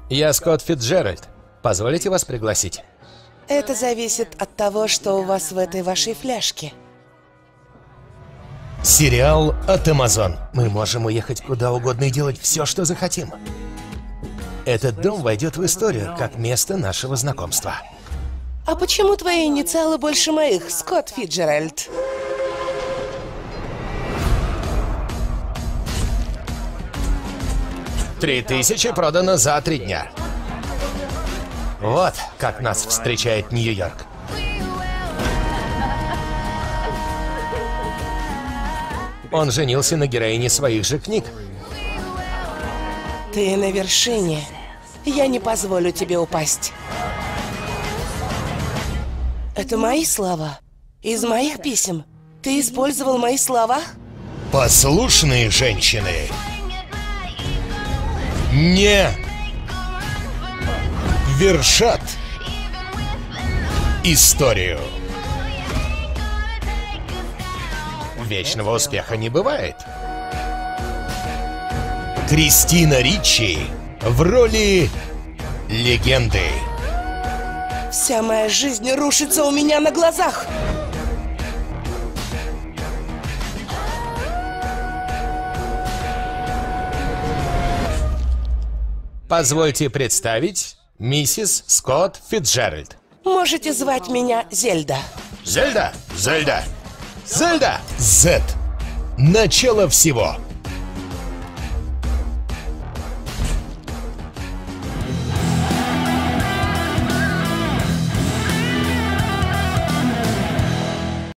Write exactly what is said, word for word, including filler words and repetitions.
Я Скотт Фицджеральд. Позволите вас пригласить? Это зависит от того, что у вас в этой вашей фляжке. Сериал от Amazon. Мы можем уехать куда угодно и делать все, что захотим. Этот дом войдет в историю как место нашего знакомства. А почему твои инициалы больше моих, Скотт Фицджеральд? Три тысячи продано за три дня. Вот как нас встречает Нью-Йорк. Он женился на героине своих же книг. Ты на вершине. Я не позволю тебе упасть. Это мои слова. Из моих писем. Ты использовал мои слова? Послушные женщины не вершат историю. Вечного успеха не бывает. Кристина Ричи в роли легенды. Вся моя жизнь рушится у меня на глазах. Позвольте представить миссис Скотт Фицджеральд. Можете звать меня Зельда. Зельда! Зельда! Зельда! Зет. Начало всего.